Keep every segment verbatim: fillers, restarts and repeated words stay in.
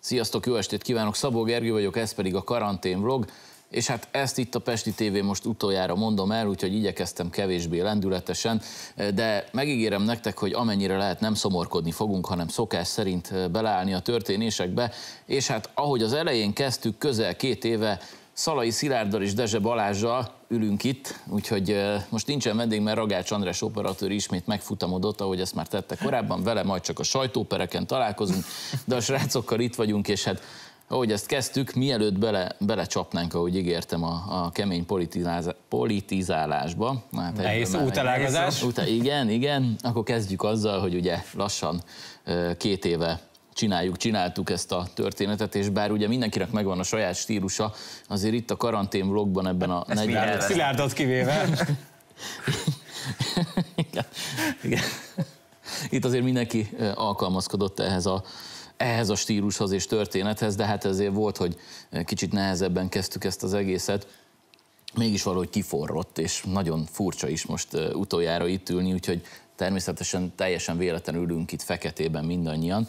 Sziasztok, jó estét kívánok, Szabó Gergő vagyok, ez pedig a karantén vlog, és hát ezt itt a Pesti té vé most utoljára mondom el, úgyhogy igyekeztem kevésbé lendületesen, de megígérem nektek, hogy amennyire lehet nem szomorkodni fogunk, hanem szokás szerint beleállni a történésekbe, és hát ahogy az elején kezdtük, közel két éve Szalai Szilárddal és Dezse Balázssal ülünk itt, úgyhogy most nincsen vendég, mert Ragács András operatőr ismét megfutamodott, ahogy ezt már tette korábban, vele majd csak a sajtópereken találkozunk, de a srácokkal itt vagyunk, és hát ahogy ezt kezdtük, mielőtt bele, belecsapnánk, ahogy ígértem, a, a kemény politizáz, politizálásba. Hát nehéz útelágazás. Igen, igen, akkor kezdjük azzal, hogy ugye lassan két éve csináljuk, csináltuk ezt a történetet, és bár ugye mindenkinek megvan a saját stílusa, azért itt a karantén vlogban ebben a negyven... Szilárdot kivéve. igen, igen. Itt azért mindenki alkalmazkodott ehhez a, ehhez a stílushoz és történethez, de hát ezért volt, hogy kicsit nehezebben kezdtük ezt az egészet. Mégis valahogy kiforrott, és nagyon furcsa is most utoljára itt ülni, úgyhogy természetesen teljesen véletlenül ülünk itt feketében mindannyian.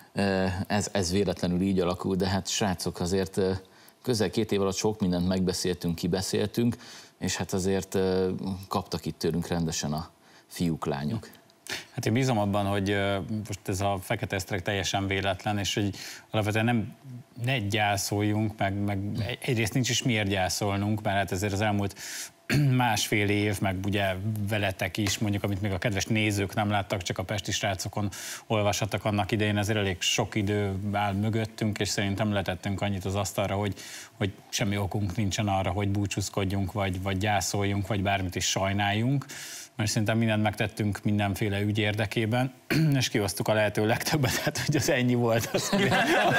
Ez, ez véletlenül így alakul, de hát srácok, azért közel két év alatt sok mindent megbeszéltünk, kibeszéltünk, és hát azért kaptak itt tőlünk rendesen a fiúk, lányok. Hát én bízom abban, hogy most ez a fekete esztrek teljesen véletlen, és hogy alapvetően nem ne gyászoljunk, meg, meg egyrészt nincs is miért gyászolnunk, mert hát ezért az elmúlt másfél év, meg ugye veletek is, mondjuk, amit még a kedves nézők nem láttak, csak a pesti srácokon olvashattak annak idején, ezért elég sok idő áll mögöttünk, és szerintem letettünk annyit az asztalra, hogy, hogy semmi okunk nincsen arra, hogy búcsúzkodjunk, vagy, vagy gyászoljunk, vagy bármit is sajnáljunk, mert szerintem mindent megtettünk mindenféle ügy érdekében, és kihoztuk a lehető legtöbbet, hát hogy az ennyi volt. Az, hogy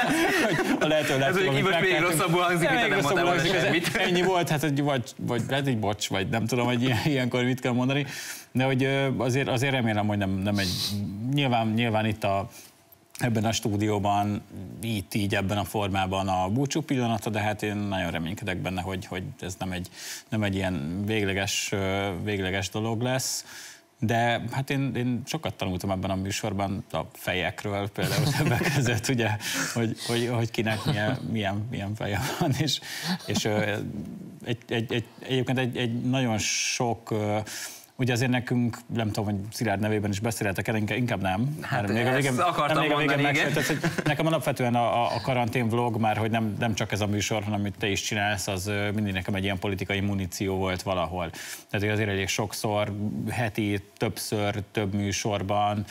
a lehető legtöbb, ez most még rosszabbul hangzik, mint nem mondtam volna semmit. Ennyi volt, hát hogy vagy, vagy lehet egy bocs, vagy nem tudom, hogy ilyenkor mit kell mondani, de hogy azért, azért remélem, hogy nem, nem egy, nyilván, nyilván itt a ebben a stúdióban, itt így ebben a formában a búcsú pillanata, de hát én nagyon reménykedek benne, hogy, hogy ez nem egy, nem egy ilyen végleges, végleges dolog lesz. De hát én, én sokat tanultam ebben a műsorban a fejekről, például többek között, ugye, hogy, hogy, hogy kinek milyen, milyen, milyen feje van, és, és egy, egy, egy, egyébként egy, egy nagyon sok... Ugye azért nekünk, nem tudom, hogy Szilárd nevében is beszélhetek el, inkább nem. Hát még a végén, akartam nem, még mondani, a végén igen. megsejtett, hogy nekem alapvetően a, a karantén vlog, már hogy nem, nem csak ez a műsor, hanem amit te is csinálsz, az mindig nekem egy ilyen politikai muníció volt valahol. Tehát azért elég sokszor, heti, többször, több műsorban,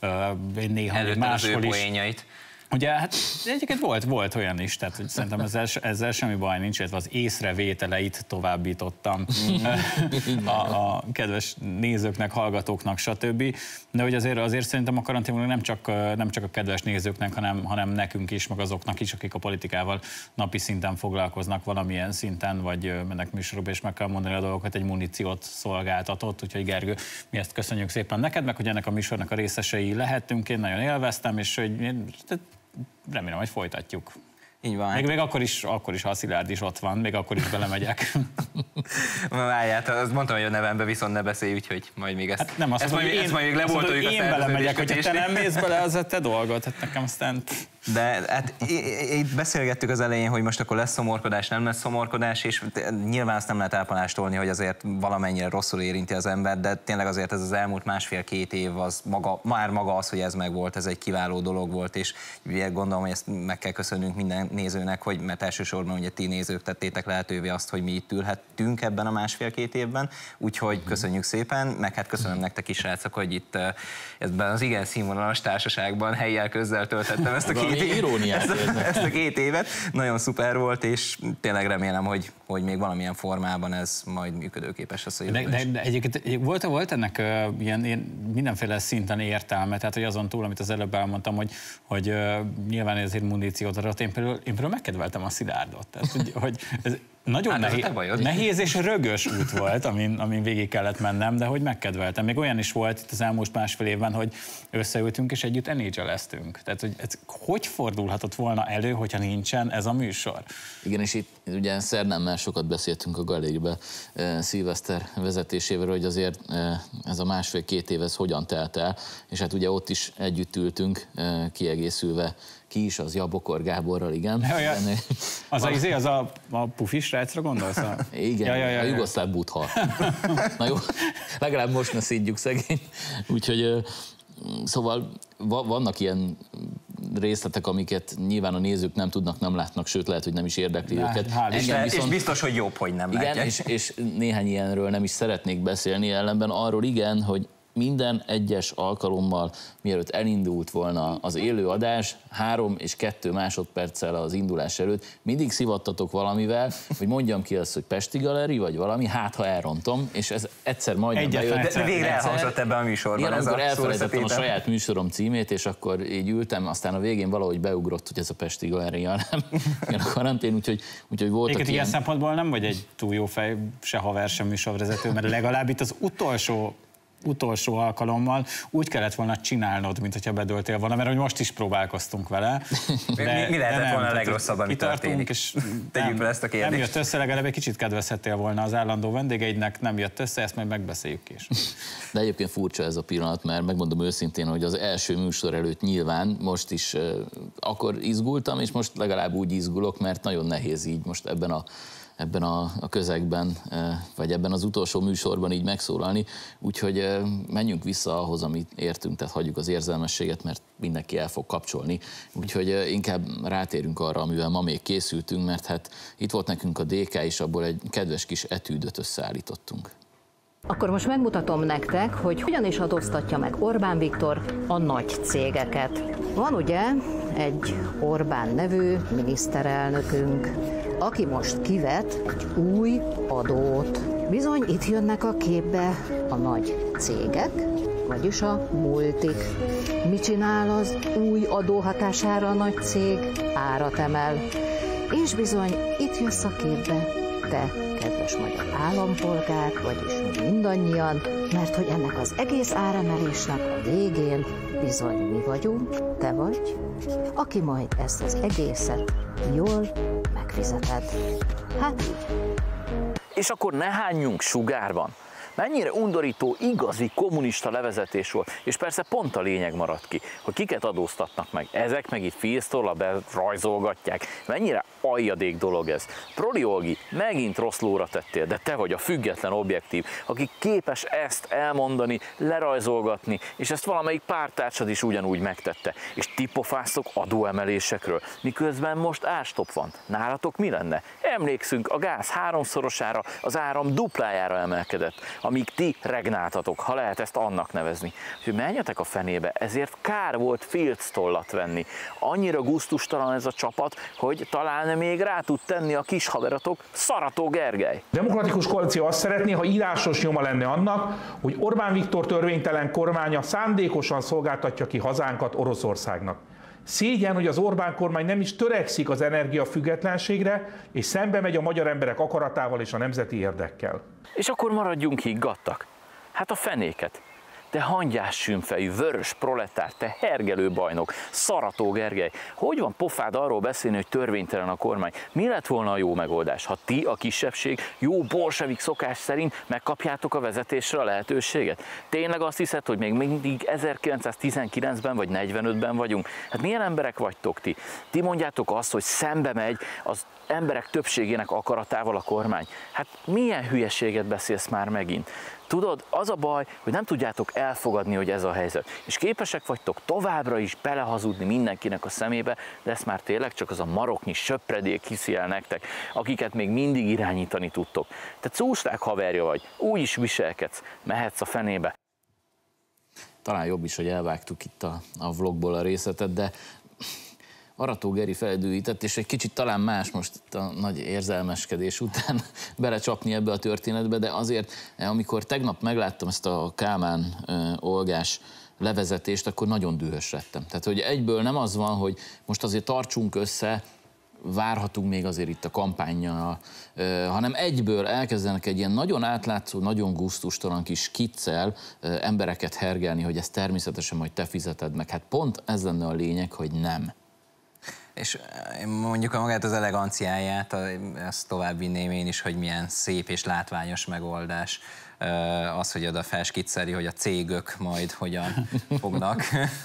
néha előtte máshol is. Poénjait. Ugye, hát egyébként volt, volt olyan is, tehát hogy szerintem ezzel, ezzel semmi baj nincs, illetve az észrevételeit továbbítottam a, a kedves nézőknek, hallgatóknak, stb. De hogy azért, azért szerintem a karanténban nem csak, nem csak a kedves nézőknek, hanem, hanem nekünk is, meg azoknak is, akik a politikával napi szinten foglalkoznak valamilyen szinten, vagy mennek műsorokba, és meg kell mondani a dolgokat, egy muníciót szolgáltatott, úgyhogy Gergő, mi ezt köszönjük szépen neked, meg hogy ennek a műsornak a részesei lehettünk, én nagyon élveztem, és hogy én, remélem, hogy folytatjuk. Így van. Még, még akkor is, akkor is, ha a Szilárd is ott van, még akkor is belemegyek. Várját, azt mondtam, hogy a nevembe viszont ne beszélj, úgyhogy majd még ezt, hát nem, azt ezt, mondom, majd, én, ezt majd még leboltoljuk a én belemegyek, hogyha te nem mész bele, az a te dolgod, hát nekem aztán... De hát itt beszélgettük az elején, hogy most akkor lesz szomorkodás, nem lesz szomorkodás, és nyilván azt nem lehet elpalástolni, hogy azért valamennyire rosszul érinti az ember, de tényleg azért ez az elmúlt másfél-két év, az maga, már maga az, hogy ez megvolt, ez egy kiváló dolog volt, és gondolom, hogy ezt meg kell köszönnünk minden nézőnek, hogy, mert elsősorban ugye ti nézők tettétek lehetővé azt, hogy mi itt ülhettünk ebben a másfél-két évben, úgyhogy köszönjük szépen, meg hát köszönöm nektek is, srácok, hogy itt ebben az igen színvonalas társaságban helyjel közzel töltettem ezt a két iróniát ezt, ezt a két évet. Nagyon szuper volt, és tényleg remélem, hogy, hogy még valamilyen formában ez majd működőképes lesz a jövőben. De, de, de egyébként volt, volt ennek uh, ilyen, ilyen mindenféle szinten értelme, tehát hogy azon túl, amit az előbb elmondtam, hogy, hogy uh, nyilván ezért muníciót adott, én például, én például megkedveltem a Szilárdot. Tehát, hogy, hogy ez nagyon hát nehéz, nehéz és rögös út volt, amin, amin végig kellett mennem, de hogy megkedveltem. Még olyan is volt itt az elmúlt másfél évben, hogy összeültünk és együtt en há el-eztünk. Tehát, hogy ez hogy fordulhatott volna elő, hogyha nincsen ez a műsor? Igen, és itt ugye szerdán már sokat beszéltünk a galéribe eh, Szilveszter vezetésével, hogy azért eh, ez a másfél-két év ez hogyan telt el, és hát ugye ott is együtt ültünk, eh, kiegészülve ki is az, ja, Bokor Gáborral, igen. Ja, ja. Az a, izé, az a, a pufi srácra gondolsz? A... Igen, ja, ja, ja, a jugoszláv butha. Na jó, legalább most ne szídjuk szegény. Úgyhogy szóval vannak ilyen részletek, amiket nyilván a nézők nem tudnak, nem látnak, sőt lehet, hogy nem is érdekli de, őket. És, viszont... és biztos, hogy jobb, hogy nem igen, látják. És, és néhány ilyenről nem is szeretnék beszélni, ellenben arról igen, hogy minden egyes alkalommal, mielőtt elindult volna az élő adás, három és kettő másodperccel az indulás előtt mindig szivattatok valamivel, hogy mondjam ki azt, hogy Pesti Galeri, vagy valami, hát ha elrontom, és ez egyszer majdnem bejött. De végre elhangzott ebben a műsorban. Igen, ez amikor a elfelejtettem a saját műsorom címét, és akkor így ültem, aztán a végén valahogy beugrott, hogy ez a Pesti Galeri, nem a karantén, úgyhogy, úgyhogy voltak ilyen... ilyen... szempontból nem vagy egy túl jó fej, se haver, sem műsorvezető, mert legalább itt az utolsó utolsó alkalommal úgy kellett volna csinálnod, mint hogyha bedöltél volna, mert hogy most is próbálkoztunk vele. De, mi, mi lehetett volna a legrosszabb, ami történik? És tegyük fel ezt a kérdést. Nem jött össze, legalább egy kicsit kedvezhettél volna az állandó vendégeidnek, nem jött össze, ezt majd megbeszéljük később. De egyébként furcsa ez a pillanat, mert megmondom őszintén, hogy az első műsor előtt nyilván most is uh, akkor izgultam, és most legalább úgy izgulok, mert nagyon nehéz így most ebben a ebben a, a közegben, vagy ebben az utolsó műsorban így megszólalni, úgyhogy menjünk vissza ahhoz, amit értünk, tehát hagyjuk az érzelmességet, mert mindenki el fog kapcsolni, úgyhogy inkább rátérünk arra, amivel ma még készültünk, mert hát itt volt nekünk a dé ká, és abból egy kedves kis etűdöt összeállítottunk. Akkor most megmutatom nektek, hogy hogyan is adóztatja meg Orbán Viktor a nagy cégeket. Van ugye egy Orbán nevű miniszterelnökünk, aki most kivet egy új adót. Bizony itt jönnek a képbe a nagy cégek, vagyis a multik. Mit csinál az új adó hatására a nagy cég? Árat emel. És bizony itt jössz a képbe, te, kedves magyar állampolgár, vagyis mindannyian, mert hogy ennek az egész áremelésnek a végén bizony mi vagyunk, te vagy, aki majd ezt az egészet jól megfizeted. Hát így. És akkor ne hányjunk sugárban. Mennyire undorító, igazi kommunista levezetés volt, és persze pont a lényeg maradt ki, hogy kiket adóztatnak meg. Ezek meg itt félsztorla rajzolgatják. Mennyire aljadék dolog ez. Proli Olgi, megint rossz lóra tettél, de te vagy a független objektív, aki képes ezt elmondani, lerajzolgatni, és ezt valamelyik pártársad is ugyanúgy megtette. És ti pofáztok adóemelésekről, miközben most árstop van. Nálatok mi lenne? Emlékszünk, a gáz háromszorosára, az áram duplájára emelkedett, amíg ti regnáltatok, ha lehet ezt annak nevezni. Úgyhogy menjetek a fenébe, ezért kár volt filctollat venni. Annyira gusztustalan ez a csapat, hogy talán még rá tud tenni a kis haveratok Szarató Gergely. Demokratikus koalíció azt szeretné, ha írásos nyoma lenne annak, hogy Orbán Viktor törvénytelen kormánya szándékosan szolgáltatja ki hazánkat Oroszországnak. Szégyen, hogy az Orbán kormány nem is törekszik az energiafüggetlenségre, és szembe megy a magyar emberek akaratával és a nemzeti érdekkel. És akkor maradjunk higgadtak. Hát a fenéket. Te hangyás sűnfejű, vörös proletár, te hergelő bajnok, Szarató Gergely. Hogy van pofád arról beszélni, hogy törvénytelen a kormány? Mi lett volna a jó megoldás, ha ti, a kisebbség, jó bolsevik szokás szerint megkapjátok a vezetésre a lehetőséget? Tényleg azt hiszed, hogy még mindig ezerkilencszáztizenkilencben vagy negyvenötben vagyunk? Hát milyen emberek vagytok ti? Ti mondjátok azt, hogy szembe megy az emberek többségének akaratával a kormány. Hát milyen hülyeséget beszélsz már megint? Tudod, az a baj, hogy nem tudjátok elfogadni, hogy ez a helyzet. És képesek vagytok továbbra is belehazudni mindenkinek a szemébe, de ezt már tényleg csak az a maroknyi söpredék hiszi el nektek, akiket még mindig irányítani tudtok. Te cúszták haverja vagy, úgy is viselkedsz, mehetsz a fenébe. Talán jobb is, hogy elvágtuk itt a, a vlogból a részletet, de Arató Geri feldűített, és egy kicsit talán más most a nagy érzelmeskedés után belecsapni ebbe a történetbe, de azért, amikor tegnap megláttam ezt a Kálmán Olgás levezetést, akkor nagyon dühös lettem. Tehát, hogy egyből nem az van, hogy most azért tartsunk össze, várhatunk még azért itt a kampánnyal, hanem egyből elkezdenek egy ilyen nagyon átlátszó, nagyon gusztustalan kis skiccel embereket hergelni, hogy ezt természetesen majd te fizeted meg. Hát pont ez lenne a lényeg, hogy nem. És mondjuk a magát az eleganciáját, ezt tovább vinném én is, hogy milyen szép és látványos megoldás az, hogy oda felskicceli, hogy a cégök majd hogyan fognak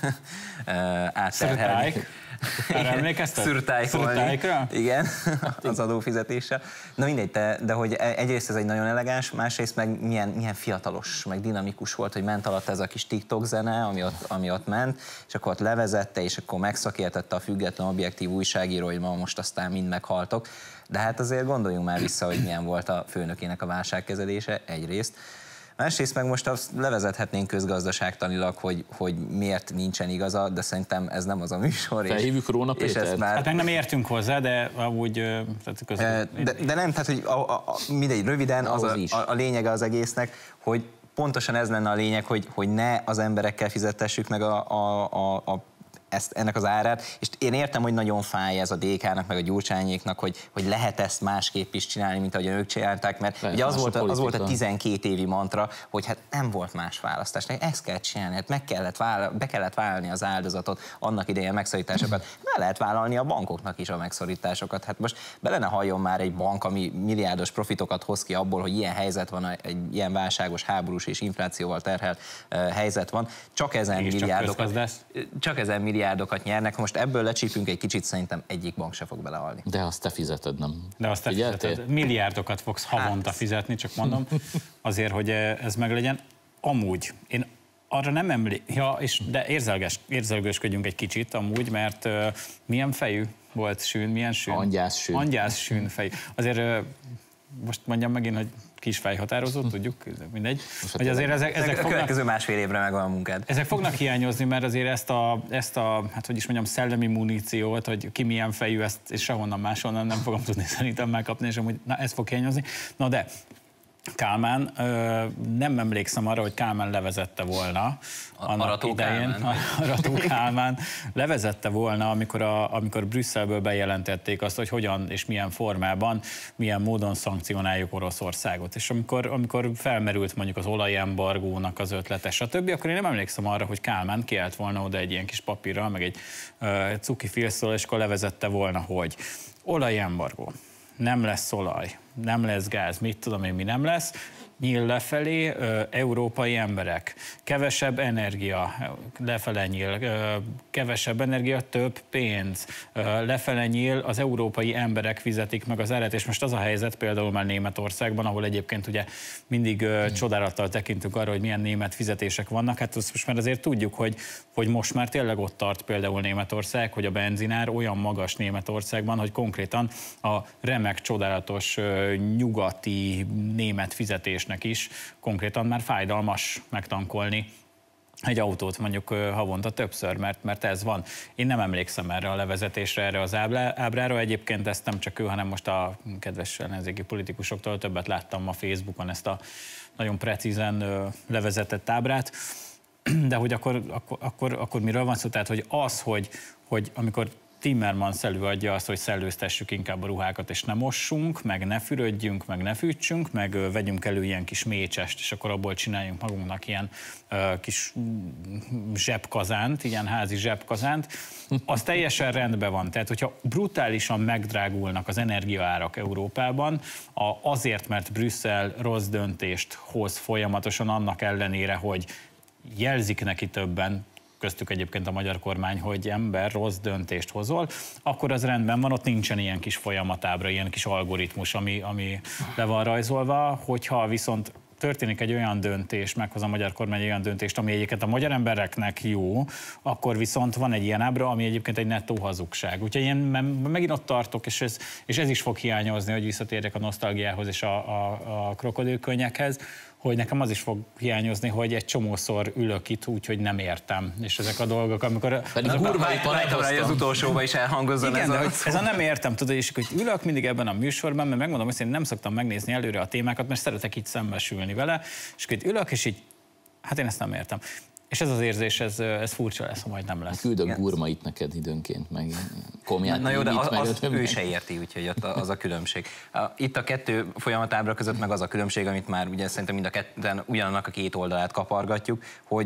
átterhelni. Erre emlékeztek? Szürtájkolni. Igen, az adófizetéssel. Na mindegy, de, de hogy egyrészt ez egy nagyon elegáns, másrészt meg milyen, milyen fiatalos, meg dinamikus volt, hogy ment alatt ez a kis TikTok zene, ami ott, ami ott ment, és akkor ott levezette, és akkor megszakértette a független objektív újságíró, hogy ma most aztán mind meghaltok. De hát azért gondoljunk már vissza, hogy milyen volt a főnökének a válságkezelése egyrészt. Másrészt meg most azt levezethetnénk közgazdaságtanilag, hogy, hogy miért nincsen igaza, de szerintem ez nem az a műsor. Felhívjuk Róna Pétert? Már... Hát meg nem értünk hozzá, de amúgy... Tehát de, de nem, tehát hogy a, a, mindegy, röviden az a, a, a lényege az egésznek, hogy pontosan ez lenne a lényeg, hogy, hogy ne az emberekkel fizetessük meg a, a, a, a Ezt, ennek az árát, és én értem, hogy nagyon fáj ez a dé ká-nak, meg a Gyurcsányéknak, hogy, hogy lehet ezt másképp is csinálni, mint ahogy ők csinálták, mert lehet, ugye az volt, a, az volt a tizenkét évi mantra, hogy hát nem volt más választás, ezt kell csinálni, hát meg kellett vállal, be kellett vállalni az áldozatot, annak idején megszorításokat, meg lehet vállalni a bankoknak is a megszorításokat. Hát most bele ne halljon már egy bank, ami milliárdos profitokat hoz ki abból, hogy ilyen helyzet van, egy ilyen válságos, háborús és inflációval terhelt uh, helyzet van, csak ezen milliárdokat, csak ezen milliárdokat milliárdokat nyernek, most ebből lecsípünk egy kicsit, szerintem egyik bank se fog belehalni. De azt te fizeted, nem? De azt te Figyeltél? fizeted. Milliárdokat fogsz havonta fizetni, csak mondom, azért, hogy ez meglegyen. Amúgy, én arra nem emlékszem, ja, és de érzelges, érzelgősködjünk egy kicsit amúgy, mert uh, milyen fejű volt Sün, milyen Sün? Angyász Sün. Angyász Sün fejű. Azért uh, most mondjam megint, hogy kis fejhatározó, tudjuk, mindegy. Hogy azért ezek, ezek a fognak, következő másfél évre megvan a munkád. Ezek fognak hiányozni, mert azért ezt a, ezt a, hát hogy is mondjam, szellemi muníciót, hogy ki milyen fejű, ezt és sehonnan máshonnan nem fogom tudni szerintem megkapni, és amúgy na, ez fog hiányozni. Na de, Kálmán, nem emlékszem arra, hogy Kálmán levezette volna annak Arató idején, Kálmán. Arató Kálmán levezette volna, amikor, a, amikor Brüsszelből bejelentették azt, hogy hogyan és milyen formában, milyen módon szankcionáljuk Oroszországot. És amikor, amikor felmerült mondjuk az olajembargónak az ötlete, stb., akkor én nem emlékszem arra, hogy Kálmán kiállt volna oda egy ilyen kis papírral, meg egy uh, cuki filszól, és akkor levezette volna, hogy olajembargó. Nem lesz olaj, nem lesz gáz, mit tudom én, mi nem lesz, nyíl lefelé, ö, európai emberek, kevesebb energia, lefele nyíl, ö, kevesebb energia, több pénz, ö, lefele nyíl, az európai emberek fizetik meg az árat, és most az a helyzet például már Németországban, ahol egyébként ugye mindig ö, hmm. csodálattal tekintünk arra, hogy milyen német fizetések vannak, hát azt most már azért tudjuk, hogy, hogy most már tényleg ott tart például Németország, hogy a benzinár olyan magas Németországban, hogy konkrétan a remek, csodálatos ö, nyugati német fizetés is konkrétan már fájdalmas megtankolni egy autót mondjuk havonta többször, mert, mert ez van. Én nem emlékszem erre a levezetésre, erre az ábrára. Egyébként ezt nem csak ő, hanem most a kedves ellenzéki politikusoktól többet láttam a Facebookon, ezt a nagyon precízen levezetett ábrát. De hogy akkor, akkor, akkor, akkor miről van szó? Tehát, hogy az, hogy, hogy amikor Timmermans előadja azt, hogy szellőztessük inkább a ruhákat, és ne mossunk, meg ne fürödjünk, meg ne fűtsünk, meg ö, vegyünk elő ilyen kis mécsest, és akkor abból csináljunk magunknak ilyen ö, kis zsebkazánt, ilyen házi zsebkazánt. Az teljesen rendben van. Tehát, hogyha brutálisan megdrágulnak az energiaárak Európában, a, azért, mert Brüsszel rossz döntést hoz folyamatosan, annak ellenére, hogy jelzik neki többen, köztük egyébként a magyar kormány, hogy ember, rossz döntést hozol, akkor az rendben van, ott nincsen ilyen kis folyamatábra, ilyen kis algoritmus, ami, ami le van rajzolva, hogyha viszont történik egy olyan döntés, meghoz a magyar kormány egy olyan döntést, ami egyébként a magyar embereknek jó, akkor viszont van egy ilyen ábra, ami egyébként egy nettó hazugság. Úgyhogy én megint ott tartok, és ez, és ez is fog hiányozni, hogy visszatérjek a nosztalgiához és a, a, a krokodilkönnyekhez, hogy nekem az is fog hiányozni, hogy egy csomószor ülök itt úgy, hogy nem értem. És ezek a dolgok, amikor... Pedig az, az utolsóban is elhangozzon. Igen, ez, de a... hogy ez a nem értem, tudod, és hogy ülök mindig ebben a műsorban, mert megmondom, hogy én nem szoktam megnézni előre a témákat, mert szeretek így szembesülni vele, és hogy ülök, és így, hát én ezt nem értem. És ez az érzés, ez, ez furcsa lesz, ha majd nem lesz. Küldök gurmait neked időnként, meg komját. Na jó, de az, az ő se érti, úgyhogy ott az a különbség. Itt a kettő folyamatábra között meg az a különbség, amit már ugye szerintem mind a ketten ugyanannak a két oldalát kapargatjuk, hogy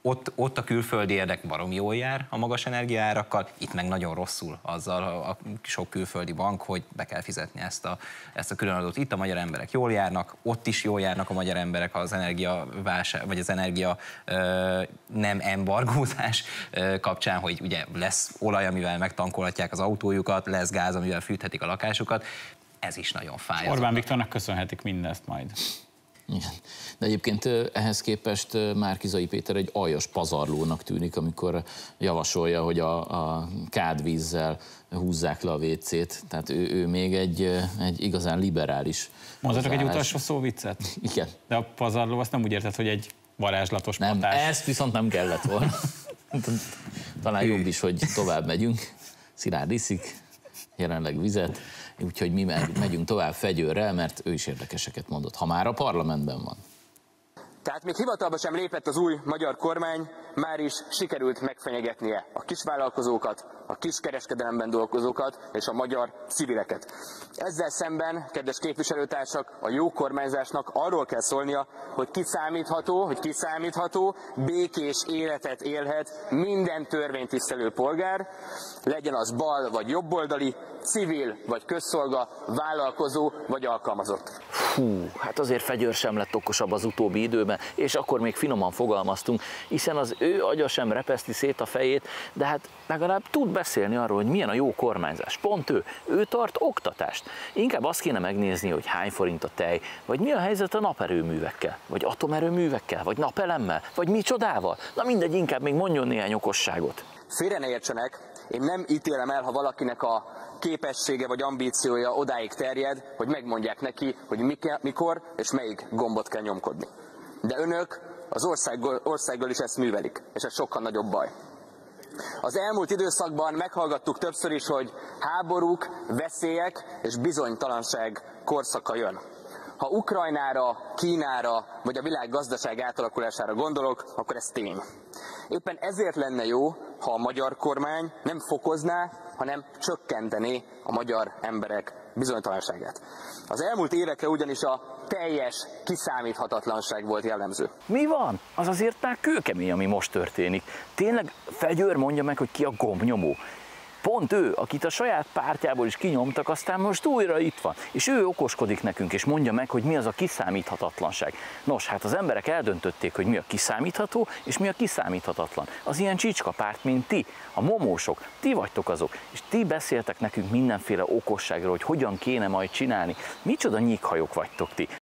ott, ott a külföldi érdek baromi jól jár a magas energiaárakkal, itt meg nagyon rosszul azzal a sok külföldi bank, hogy be kell fizetni ezt a, ezt a különadót. Itt a magyar emberek jól járnak, ott is jól járnak a magyar emberek az energiaválság, vagy az energia ö, nem embargózás ö, kapcsán, hogy ugye lesz olaj, amivel megtankolhatják az autójukat, lesz gáz, amivel fűthetik a lakásukat. Ez is nagyon fáj. Orbán Viktornak köszönhetik mindezt majd. Igen. De egyébként ehhez képest Márki-Zay Péter egy aljas pazarlónak tűnik, amikor javasolja, hogy a, a kádvízzel húzzák le a vécét. Tehát ő, ő még egy, egy igazán liberális. Mondhatok egy utolsó szóviccet? Igen. De a pazarló azt nem úgy érted, hogy egy varázslatos nem, patás. ezt viszont nem kellett volna. Talán jobb is, hogy tovább megyünk. Szilárd iszik, jelenleg vizet. Úgyhogy mi meg megyünk tovább Fegyőrrel, mert ő is érdekeseket mondott, ha már a parlamentben van. Tehát még hivatalba sem lépett az új magyar kormány, már is sikerült megfenyegetnie a kisvállalkozókat, a kiskereskedelemben dolgozókat és a magyar civileket. Ezzel szemben, kedves képviselőtársak, a jó kormányzásnak arról kell szólnia, hogy kiszámítható, hogy kiszámítható, békés életet élhet minden törvénytisztelő polgár, legyen az bal vagy jobboldali, civil vagy közszolga, vállalkozó vagy alkalmazott. Fú, hát azért Fegyőr sem lett okosabb az utóbbi időben, és akkor még finoman fogalmaztunk, hiszen az ő agya sem repeszti szét a fejét, de hát legalább tud beszélni arról, hogy milyen a jó kormányzás. Pont ő, ő tart oktatást. Inkább azt kéne megnézni, hogy hány forint a tej, vagy mi a helyzet a naperőművekkel, vagy atomerőművekkel, vagy napelemmel, vagy micsodával. Na mindegy, inkább még mondjon néhány okosságot. Félre ne értsenek, én nem ítélem el, ha valakinek a képessége vagy ambíciója odáig terjed, hogy megmondják neki, hogy mikor és melyik gombot kell nyomkodni. De önök az országgal, országgal is ezt művelik, és ez sokkal nagyobb baj. Az elmúlt időszakban meghallgattuk többször is, hogy háborúk, veszélyek és bizonytalanság korszaka jön. Ha Ukrajnára, Kínára vagy a világ gazdaság átalakulására gondolok, akkor ez tény. Éppen ezért lenne jó, ha a magyar kormány nem fokozná, hanem csökkentené a magyar emberek bizonytalanságát. Az elmúlt évekre ugyanis a teljes kiszámíthatatlanság volt jellemző. Mi van? Az azért már kőkemény, ami most történik. Tényleg Fegyőr mondja meg, hogy ki a gombnyomó. Pont ő, akit a saját pártjából is kinyomtak, aztán most újra itt van. És ő okoskodik nekünk, és mondja meg, hogy mi az a kiszámíthatatlanság. Nos, hát az emberek eldöntötték, hogy mi a kiszámítható, és mi a kiszámíthatatlan. Az ilyen csicska párt, mint ti, a momósok, ti vagytok azok, és ti beszéltek nekünk mindenféle okosságról, hogy hogyan kéne majd csinálni. Micsoda nyíkhajok vagytok ti.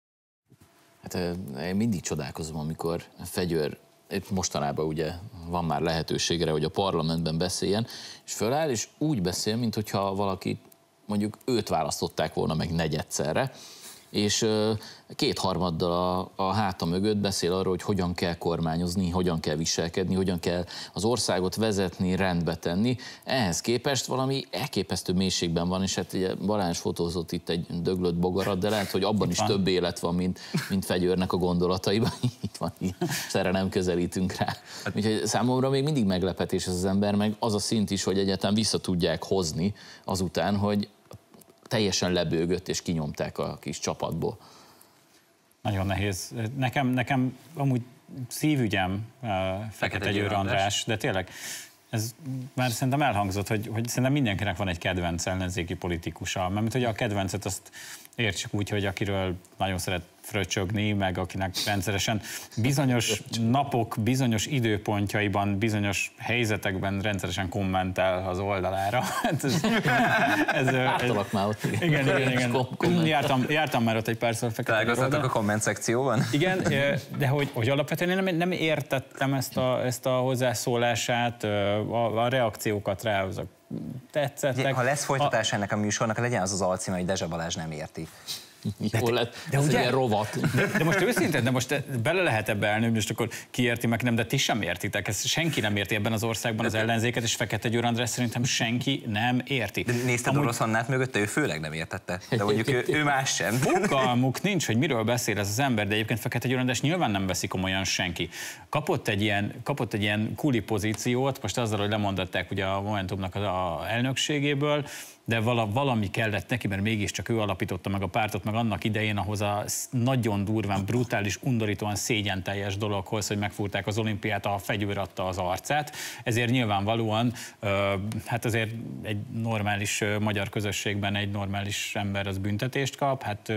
Hát én mindig csodálkozom, amikor Fegyőr mostanában ugye van már lehetőségre, hogy a parlamentben beszéljen, és föláll, és úgy beszél, mintha valaki mondjuk őt választották volna meg negyedszerre, és kétharmaddal a, a háta mögött beszél arról, hogy hogyan kell kormányozni, hogyan kell viselkedni, hogyan kell az országot vezetni, rendbe tenni. Ehhez képest valami elképesztő mélységben van, és hát ugye Balázs fotózott itt egy döglött bogarat, de lehet, hogy abban is több élet van, mint, mint Fegyőrnek a gondolataiban. Itt van, és erre nem közelítünk rá. Úgyhogy számomra még mindig meglepetés ez az ember, meg az a szint is, hogy egyáltalán vissza tudják hozni azután, hogy teljesen lebőgött, és kinyomták a kis csapatból. Nagyon nehéz. Nekem, nekem amúgy szívügyem uh, Fekete Győr András, de tényleg ez már szerintem elhangzott, hogy, hogy szerintem mindenkinek van egy kedvenc ellenzéki politikusa. Mert hogy a kedvencet azt értsük úgy, hogy akiről nagyon szeret fröcsögni, meg akinek rendszeresen bizonyos napok, bizonyos időpontjaiban, bizonyos helyzetekben rendszeresen kommentel az oldalára. ez, ez, Láttalak már ott. Igen, igen, igen. Jártam, jártam már ott egy párszor Fekete Győr oldalon. a komment szekcióban? Igen, de hogy, hogy alapvetően én nem, nem értettem ezt a, ezt a hozzászólását, a, a reakciókat rá, azok tetszettek. Ha lesz folytatás ennek a műsornak, legyen az az alcíme, hogy Dezsa Balázs nem érti. De, Jó lett, de ugye, egy rovat. De, de most őszintén, de most bele lehet ebbe elnőni, most akkor ki érti meg nem, de ti sem értitek, ezt senki nem érti ebben az országban az ellenzéket, és Fekete Győr András szerintem senki nem érti. De nézted Amúgy... Orosz Annát mögötte, ő főleg nem értette, de mondjuk ő, ő más sem. Fogalmuk nincs, hogy miről beszél ez az ember, de egyébként Fekete Győr András nyilván nem veszi komolyan senki. Kapott egy ilyen, kapott egy ilyen kuli pozíciót, most azzal, hogy lemondották ugye a Momentumnak az a elnökségéből, de vala, valami kellett neki, mert mégiscsak ő alapította meg a pártot, meg annak idején ahhoz a nagyon durván, brutális, undorítóan szégyenteljes dologhoz, hogy megfúrták az olimpiát, a fegyőr adta az arcát. Ezért nyilvánvalóan, hát azért egy normális magyar közösségben egy normális ember az büntetést kap, hát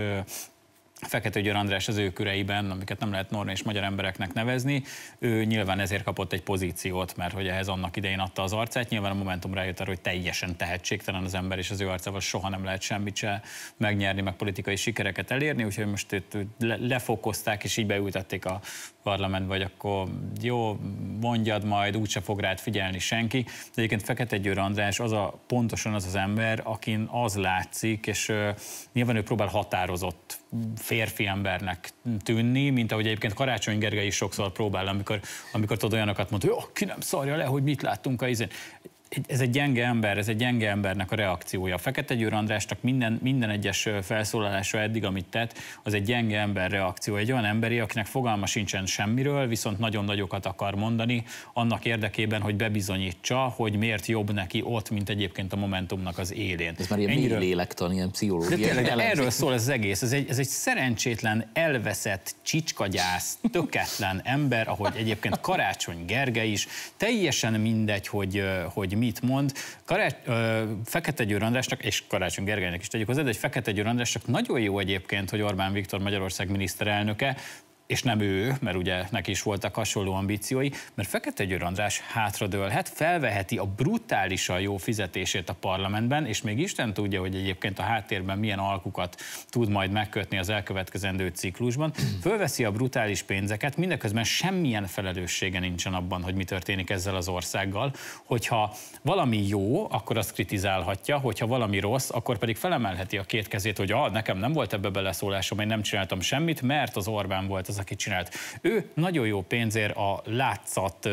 Fekete Győr András az ő köreiben, amiket nem lehet normális magyar embereknek nevezni, ő nyilván ezért kapott egy pozíciót, mert hogy ehhez annak idején adta az arcát. Nyilván a Momentum rájött arra, hogy teljesen tehetségtelen az ember, és az ő arcával soha nem lehet semmit se megnyerni, meg politikai sikereket elérni, úgyhogy most őt lefokozták, és így beültették a parlamentbe, vagy akkor jó, mondjad majd, úgyse fog rád figyelni senki. De egyébként Fekete Győr András az a, pontosan az az ember, akin az látszik, és uh, nyilván ő próbál határozott férfi embernek tűnni, mint ahogy egyébként Karácsony Gergely is sokszor próbál, amikor, amikor tudod olyanokat mond, hogy oh, ki nem szarja le, hogy mit láttunk a izén. Ez egy gyenge ember, ez egy gyenge embernek a reakciója. Fekete Győr Andrásnak minden, minden egyes felszólalása eddig, amit tett, az egy gyenge ember reakció. Egy olyan emberi, akinek fogalma sincsen semmiről, viszont nagyon nagyokat akar mondani, annak érdekében, hogy bebizonyítsa, hogy miért jobb neki ott, mint egyébként a Momentumnak az élén. Ez már ilyen mély lélektan, ilyen pszichológiai. De tényleg, de erről szól ez az egész. Ez egy, ez egy szerencsétlen, elveszett, csicskagyász, töketlen ember, ahogy egyébként Karácsony Gergely is, teljesen mindegy, hogy, hogy mit mond. Karács, ö, Fekete Győr Andrásnak, és Karácsony Gergelynek is tegyük hozzá, de egy Fekete Győr Andrásnak nagyon jó egyébként, hogy Orbán Viktor Magyarország miniszterelnöke, és nem ő, mert ugye neki is voltak hasonló ambíciói, mert Fekete Győr András hátradőlhet, felveheti a brutálisan jó fizetését a parlamentben, és még Isten tudja, hogy egyébként a háttérben milyen alkukat tud majd megkötni az elkövetkezendő ciklusban. Fölveszi a brutális pénzeket, mindeközben semmilyen felelőssége nincsen abban, hogy mi történik ezzel az országgal. Hogyha valami jó, akkor azt kritizálhatja, hogyha valami rossz, akkor pedig felemelheti a két kezét, hogy ah, nekem nem volt ebbe beleszólásom, én nem csináltam semmit, mert az Orbán volt az, aki csinált. Ő nagyon jó pénzért a látszat,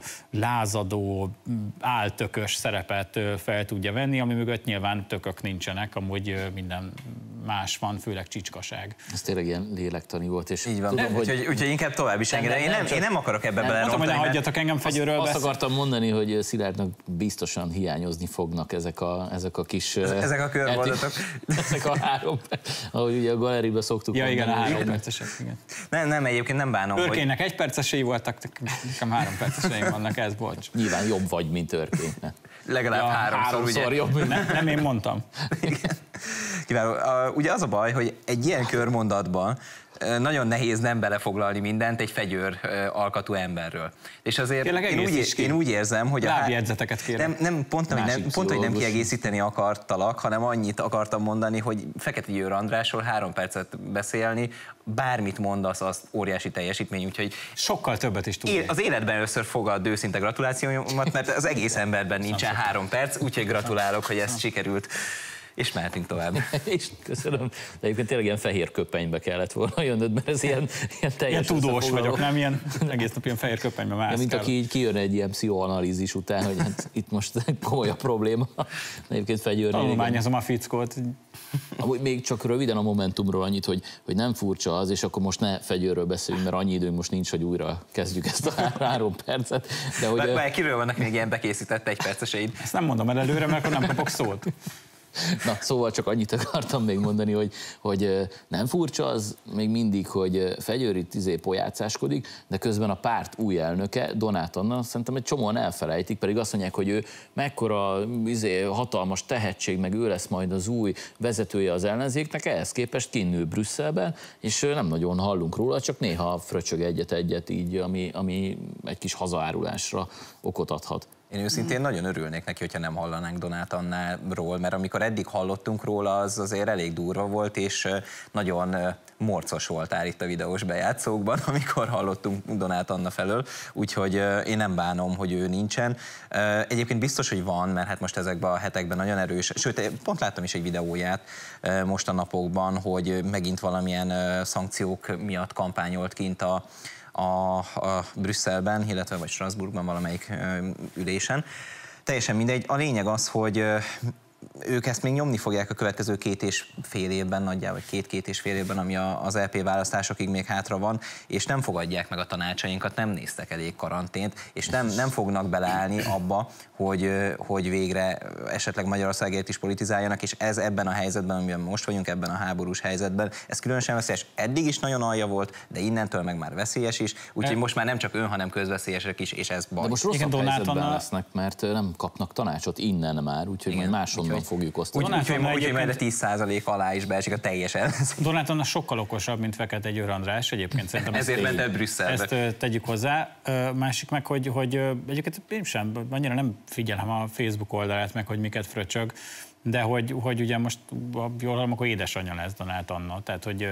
lázadó, áltökös szerepet fel tudja venni, ami mögött nyilván tökök nincsenek, amúgy minden más van, főleg csicskaság. Ez tényleg ilyen lélektani volt. És így van, tudom, hogy... úgyhogy, úgyhogy inkább tovább is engedem. Én, nem, én nem akarok ebbe belerontani. Mondtam, hogy ne hagyjatok engem fegyőről Azt, azt akartam mondani, hogy Szilárdnak biztosan hiányozni fognak ezek a, ezek a kis... Ezek a körmondatok. Ezek a három, ahogy ugye a galeriben szoktuk ja, mondani. Igen, a három percesek, igen. Nem, nem, egyébként nem bánom, Örkénynek hogy... egy percesei voltak, nekem három perceseim vannak, ez bocs. Nyilván jobb vagy, mint Örkénynek. Legalább ja, háromszor, háromszor ugye? jobb. Nem, nem én mondtam. Igen. Kiváló. Ugye az a baj, hogy egy ilyen körmondatban nagyon nehéz nem belefoglalni mindent egy fegyőr alkatú emberről. És azért én úgy, én úgy érzem, hogy... Lábjegyzeteket kérem. Nem, nem, pont, hogy nem, pont, hogy nem kiegészíteni akartalak, hanem annyit akartam mondani, hogy Fekete Győr Andrásról három percet beszélni, bármit mondasz, az óriási teljesítmény, úgyhogy... Sokkal többet is tudni. Az életben először fogad őszinte gratulációmat, mert az egész emberben nincsen három perc, úgyhogy gratulálok, hogy ezt sikerült. És mehetünk tovább. És köszönöm. De egyébként tényleg ilyen fehér köpenybe kellett volna jönnöd, mert ez ilyen, ilyen teljes ilyen tudós vagyok, nem? Ilyen egész nap ilyen fehér köpenybe mászkál. Mint aki így kijön egy ilyen pszichoanalízis után, hogy hát itt most komoly a probléma. Egyébként Fegyőrnél... Tanulmányozom a fickót. Amúgy még csak röviden a Momentumról annyit, hogy, hogy nem furcsa az, és akkor most ne Fegyőrről beszéljünk, mert annyi időnk most nincs, hogy újra kezdjük ezt a három percet. De hogy... Bár kiről vannak még ilyen bekészített egyperceseid? Ezt nem mondom el előre, mert akkor nem kapok szót. Na, szóval csak annyit akartam még mondani, hogy, hogy nem furcsa az még mindig, hogy Fegyőr itt izé pojácáskodik, de közben a párt új elnöke, Donát Anna, szerintem egy csomóan elfelejtik, pedig azt mondják, hogy ő mekkora izé, hatalmas tehetség, meg ő lesz majd az új vezetője az ellenzéknek, ehhez képest kinnő Brüsszelben, és nem nagyon hallunk róla, csak néha fröcsög egyet-egyet így, ami, ami egy kis hazaárulásra okot adhat. Én őszintén nagyon örülnék neki, hogyha nem hallanánk Donát Annáról, mert amikor eddig hallottunk róla, az azért elég durva volt, és nagyon morcos voltál itt a videós bejátszókban, amikor hallottunk Donát Anna felől, úgyhogy én nem bánom, hogy ő nincsen. Egyébként biztos, hogy van, mert hát most ezekben a hetekben nagyon erős, sőt, pont láttam is egy videóját most a napokban, hogy megint valamilyen szankciók miatt kampányolt kint a A, a Brüsszelben, illetve vagy Strasbourgban valamelyik ö, ülésen. Teljesen mindegy. A lényeg az, hogy ö, ők ezt még nyomni fogják a következő két és fél évben nagyjából, vagy két-két és fél évben, ami az é pé választásokig még hátra van, és nem fogadják meg a tanácsainkat, nem néztek elég karantént, és nem, nem fognak beleállni abba, hogy, hogy végre esetleg Magyarországért is politizáljanak, és ez ebben a helyzetben, amiben most vagyunk, ebben a háborús helyzetben, ez különösen veszélyes. Eddig is nagyon alja volt, de innentől meg már veszélyes is, úgyhogy most már nem csak ön, hanem közveszélyesek is, és ez baj. De most rosszabb helyzetben lesznek, mert nem kapnak tanácsot innen már, úgyhogy majd máshonnan fogjuk osztani. Úgyhogy úgy, majd a tíz százalék alá is beesik a teljes ellenzék. Donát Anna sokkal okosabb, mint Fekete Győr András, egyébként szerintem ezért ment el Brüsszelbe. Ezt tegyük hozzá. Másik meg, hogy, hogy egyébként én sem, annyira nem figyelem a Facebook oldalát meg, hogy miket fröcsög, de hogy, hogy ugye most jól hallom, akkor édesanyja lesz Donát Anna, tehát hogy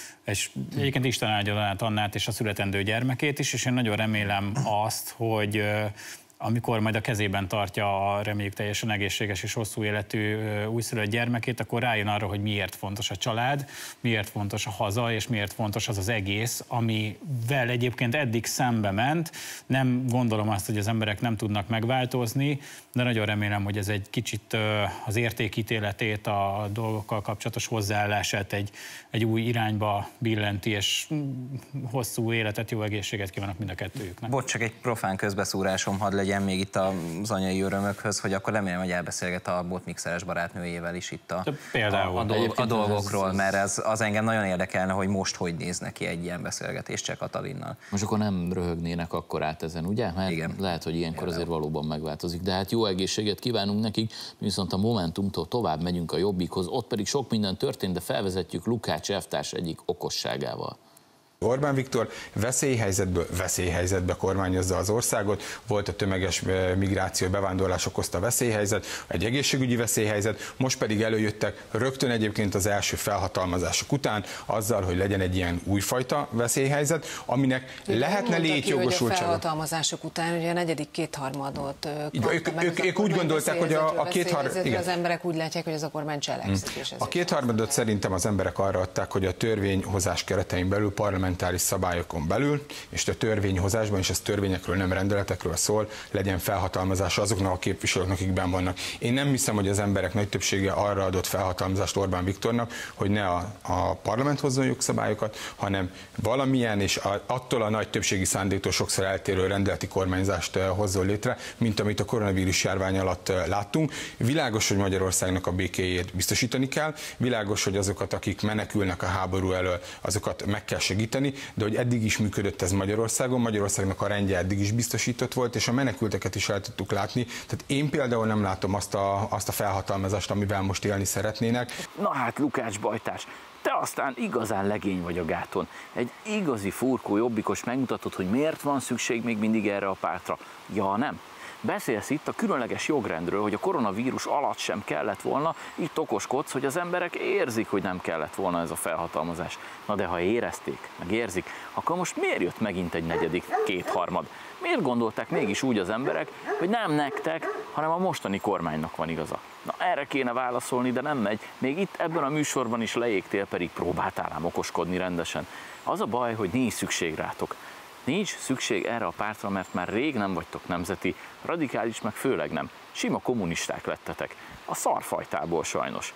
és egyébként Isten áldja Donát Annát és a születendő gyermekét is, és én nagyon remélem azt, hogy amikor majd a kezében tartja a reméljük teljesen egészséges és hosszú életű újszülött gyermekét, akkor rájön arra, hogy miért fontos a család, miért fontos a haza, és miért fontos az az egész, amivel egyébként eddig szembe ment. Nem gondolom azt, hogy az emberek nem tudnak megváltozni, de nagyon remélem, hogy ez egy kicsit az értékítéletét, a dolgokkal kapcsolatos hozzáállását egy, egy új irányba billenti, és hosszú életet, jó egészséget kívánok mind a kettőjüknek. Bocs, csak egy profán közbeszúrásom hadd legyen még itt az anyai örömökhöz, hogy akkor remélem, hogy elbeszélget a botmixeres barátnőjével is itt a, Például. a, a, dolg, a dolgokról, mert ez, az engem nagyon érdekelne, hogy most hogy néz neki egy ilyen beszélgetés Cseh Katalinnal. Most akkor nem röhögnének akkor át ezen, ugye? Mert igen. Lehet, hogy ilyenkor azért valóban megváltozik, de hát jó egészséget kívánunk nekik, mi viszont a Momentumtól tovább megyünk a Jobbikhoz, ott pedig sok minden történt, de felvezetjük Lukács elvtárs egyik okosságával. Orbán Viktor veszélyhelyzetből veszélyhelyzetbe kormányozza az országot, volt a tömeges migráció, bevándorlás okozta veszélyhelyzet, egy egészségügyi veszélyhelyzet, most pedig előjöttek rögtön egyébként az első felhatalmazások után azzal, hogy legyen egy ilyen újfajta veszélyhelyzet, aminek Én lehetne létjogosultsága. A felhatalmazások után ugye a negyedik kétharmadot ők, ők, ők úgy gondolták, hogy a, a kétharmad... Az emberek úgy látják, hogy ez a kormány cselekszik. Hmm. A kétharmadot szerintem az emberek arra adták, hogy a törvényhozás keretein belül parlament szabályokon belül, és a törvényhozásban, és ez törvényekről, nem rendeletekről szól, legyen felhatalmazása azoknak a képviselőknek, akik benn vannak. Én nem hiszem, hogy az emberek nagy többsége arra adott felhatalmazást Orbán Viktornak, hogy ne a, a parlament hozzon jogszabályokat, hanem valamilyen, és a, attól a nagy többségi szándéktól sokszor eltérő rendeleti kormányzást hozzon létre, mint amit a koronavírus járvány alatt láttunk. Világos, hogy Magyarországnak a békéjét biztosítani kell, világos, hogy azokat, akik menekülnek a háború elől, azokat meg kell segíteni, de hogy eddig is működött ez Magyarországon, Magyarországnak a rendje eddig is biztosított volt, és a menekülteket is el tudtuk látni. Tehát én például nem látom azt a, azt a felhatalmazást, amivel most élni szeretnének. Na hát Lukács bajtárs, te aztán igazán legény vagy a gáton. Egy igazi furkó jobbikos megmutatod, hogy miért van szükség még mindig erre a pártra. Ja, nem? Beszélsz itt a különleges jogrendről, hogy a koronavírus alatt sem kellett volna, itt okoskodsz, hogy az emberek érzik, hogy nem kellett volna ez a felhatalmazás. Na de ha érezték, meg érzik, akkor most miért jött megint egy negyedik kétharmad? Miért gondolták mégis úgy az emberek, hogy nem nektek, hanem a mostani kormánynak van igaza? Na erre kéne válaszolni, de nem megy. Még itt ebben a műsorban is leégtél, pedig próbáltál ám okoskodni rendesen. Az a baj, hogy nincs szükség rátok. Nincs szükség erre a pártra, mert már rég nem vagytok nemzeti, radikális meg főleg nem. Sima kommunisták lettetek. A szarfajtából sajnos.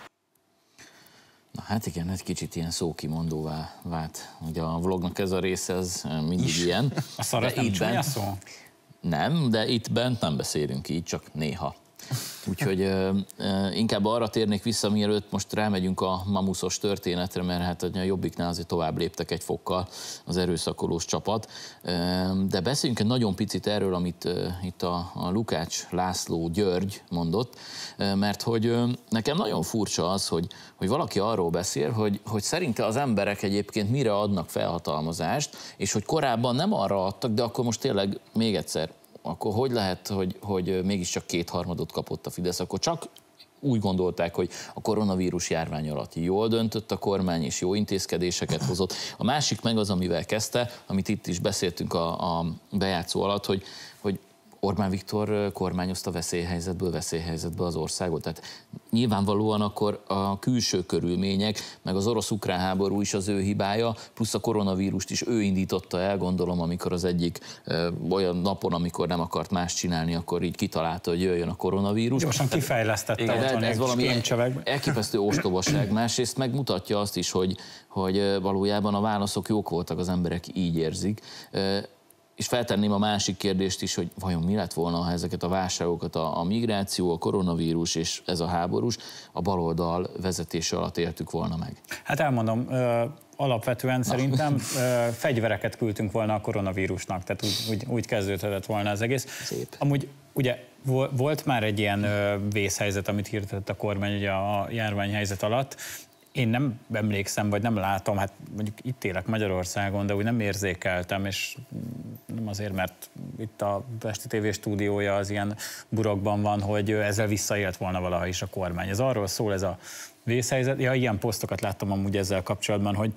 Na hát igen, egy kicsit ilyen szókimondóvá vált. Ugye a vlognak ez a része, ez mindig is ilyen. A szarat nem csúnya szó? Nem, de itt bent nem beszélünk így, csak néha. Úgyhogy uh, uh, inkább arra térnék vissza, mielőtt most rámegyünk a mamuszos történetre, mert hát a Jobbiknál azért tovább léptek egy fokkal az erőszakolós csapat. Uh, de beszéljünk egy nagyon picit erről, amit uh, itt a, a Lukács László György mondott, uh, mert hogy uh, nekem nagyon furcsa az, hogy, hogy valaki arról beszél, hogy, hogy szerinte az emberek egyébként mire adnak felhatalmazást, és hogy korábban nem arra adtak, de akkor most tényleg még egyszer, akkor hogy lehet, hogy, hogy mégiscsak kétharmadot kapott a Fidesz? Akkor csak úgy gondolták, hogy a koronavírus járvány alatt jól döntött a kormány, és jó intézkedéseket hozott. A másik meg az, amivel kezdte, amit itt is beszéltünk a, a bejátszó alatt, hogy, hogy Orbán Viktor kormányozta veszélyhelyzetből veszélyhelyzetbe az országot. Tehát nyilvánvalóan akkor a külső körülmények, meg az orosz-ukrán háború is az ő hibája, plusz a koronavírust is ő indította el, gondolom, amikor az egyik ö, olyan napon, amikor nem akart más csinálni, akkor így kitalálta, hogy jöjjön a koronavírus. Gyorsan kifejlesztette. Igen, otthon ez valami elképesztő ostobaság. Másrészt megmutatja azt is, hogy, hogy valójában a válaszok jók voltak, az emberek így érzik. És feltenném a másik kérdést is, hogy vajon mi lett volna, ha ezeket a válságokat, a, a migráció, a koronavírus és ez a háborús a baloldal vezetése alatt éltük volna meg? Hát elmondom, alapvetően szerintem fegyvereket küldtünk volna a koronavírusnak, tehát úgy, úgy, úgy kezdődhetett volna az egész. Szép. Amúgy ugye volt már egy ilyen vészhelyzet, amit hirdetett a kormány ugye a járványhelyzet alatt. Én nem emlékszem, vagy nem látom, hát mondjuk itt élek Magyarországon, de úgy nem érzékeltem, és nem azért, mert itt a Pesti té vé stúdiója az ilyen burokban van, hogy ezzel visszaélt volna valaha is a kormány. Ez arról szól, ez a vészhelyzet. Ja, ilyen posztokat láttam amúgy ezzel kapcsolatban, hogy,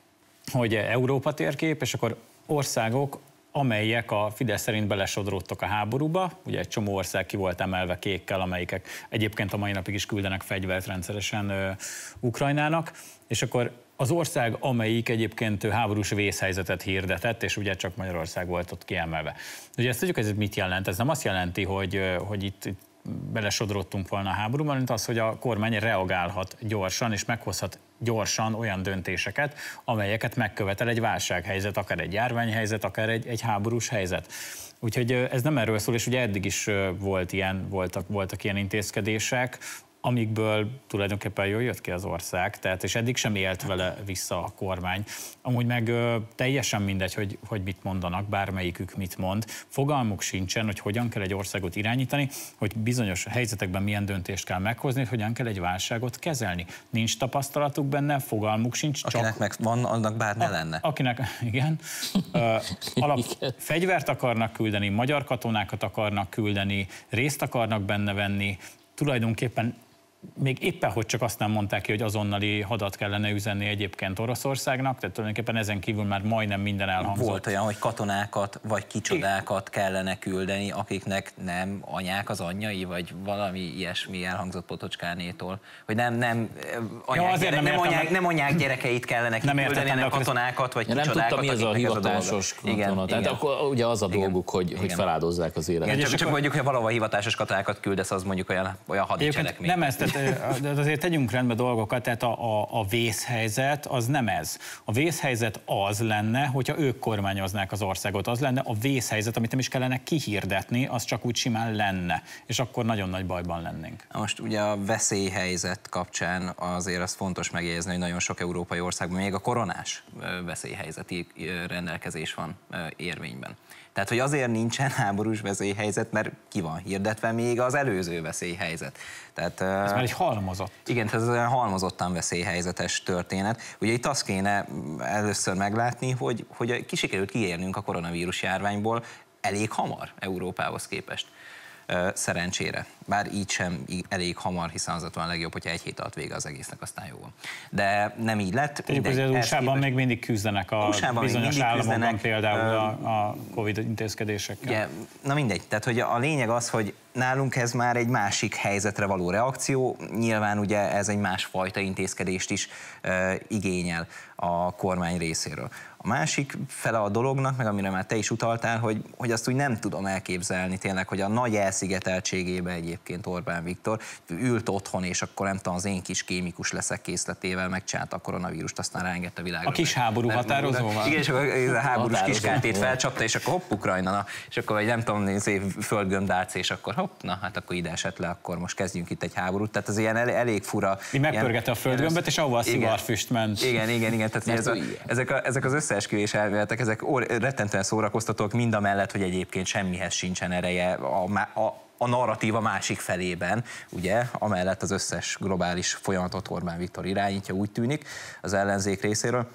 hogy Európa térkép, és akkor országok, amelyek a Fidesz szerint belesodródtak a háborúba, ugye egy csomó ország ki volt emelve kékkel, amelyikek egyébként a mai napig is küldenek fegyvert rendszeresen ö, Ukrajnának, és akkor az ország, amelyik egyébként háborús vészhelyzetet hirdetett, és ugye csak Magyarország volt ott kiemelve. Ugye ezt tudjuk, ez mit jelent? Ez nem azt jelenti, hogy, hogy itt, itt belesodródtunk volna a háborúban, mint az, hogy a kormány reagálhat gyorsan, és meghozhat gyorsan olyan döntéseket, amelyeket megkövetel egy válsághelyzet, akár egy járványhelyzet, akár egy, egy háborús helyzet. Úgyhogy ez nem erről szól, és ugye eddig is volt ilyen, voltak, voltak ilyen intézkedések, amikből tulajdonképpen jól jött ki az ország, tehát és eddig sem élt vele vissza a kormány. Amúgy meg ö, teljesen mindegy, hogy, hogy mit mondanak, bármelyikük mit mond. Fogalmuk sincsen, hogy hogyan kell egy országot irányítani, hogy bizonyos helyzetekben milyen döntést kell meghozni, hogy hogyan kell egy válságot kezelni. Nincs tapasztalatuk benne, fogalmuk sincs. Akinek csak, meg van, annak bár ne a, lenne. Akinek, igen. Ö, alap, fegyvert akarnak küldeni, magyar katonákat akarnak küldeni, részt akarnak benne venni, tulajdonképpen még éppen, hogy csak azt nem mondták ki, hogy azonnali hadat kellene üzenni egyébként Oroszországnak, tehát tulajdonképpen ezen kívül már majdnem minden elhangzott. Volt olyan, hogy katonákat vagy kicsodákat kellene küldeni, akiknek nem anyák az anyjai, vagy valami ilyesmi elhangzott Potocskánétól, hogy nem, nem, anyák, ja, gyere, nem, nem, anyák, nem anyák gyerekeit kellene kiküldeni, hanem katonákat vagy ja, kicsodákat. Nem tudtam, mi ez a hivatásos katona. Igen, tehát igen. Akkor ugye az a dolguk, hogy, hogy feláldozzák az életet. Igen, csak, csak mondjuk, hogy valahol hivatásos katonákat küldesz, az mondjuk olyan, olyan hadicselekmény. Nem ezt, de azért tegyünk rendbe dolgokat, tehát a, a, a vészhelyzet az nem ez. A vészhelyzet az lenne, hogyha ők kormányoznák az országot, az lenne a vészhelyzet, amit nem is kellene kihirdetni, az csak úgy simán lenne, és akkor nagyon nagy bajban lennénk. Most ugye a veszélyhelyzet kapcsán azért az fontos megjegyezni, hogy nagyon sok európai országban még a koronás veszélyhelyzeti rendelkezés van érvényben. Tehát, hogy azért nincsen háborús veszélyhelyzet, mert ki van hirdetve még az előző veszélyhelyzet. Tehát, ez már egy halmozott. Igen, ez olyan halmozottan veszélyhelyzetes történet. Ugye itt azt kéne először meglátni, hogy, hogy ki sikerült kiérnünk a koronavírus járványból elég hamar Európához képest. Szerencsére. Bár így sem elég hamar, hiszen az lett volna a legjobb, hogyha egy hét alatt vége az egésznek, aztán jó. De nem így lett. Tegyük, hogy az u es á-ban még mindig küzdenek a bizonyos államokban például a, a Covid intézkedésekkel. Ugye, na mindegy, tehát hogy a lényeg az, hogy nálunk ez már egy másik helyzetre való reakció, nyilván ugye ez egy másfajta intézkedést is uh, igényel a kormány részéről. A másik fele a dolognak, meg amire már te is utaltál, hogy, hogy azt úgy nem tudom elképzelni tényleg, hogy a nagy elszigeteltségébe egyébként Orbán Viktor ült otthon, és akkor nem tudom, az én kis kémikus leszek készletével megcsinálta a koronavírust, aztán ráengedte a világra. A kis háború határozóval? Igen, és akkor a háborús kiskártét felcsapta, és akkor hopp, Ukrajna, na, és akkor vagy nem tudom, földgömbdálc, és akkor hopp, na hát akkor ide esett le, akkor most kezdjünk itt egy háborút. Tehát az ilyen elég, elég fura. Mi megpörgette a földgömböt, és ahova a szivarfüst ment. Igen, igen, igen. Tehát ez a, ezek, a, ezek az összeesküvés elméletek, ezek rettentően szórakoztatók, mind a mellett, hogy egyébként semmihez sincsen ereje a, a, a narratíva másik felében, ugye, amellett az összes globális folyamatot Orbán Viktor irányítja, úgy tűnik, az ellenzék részéről.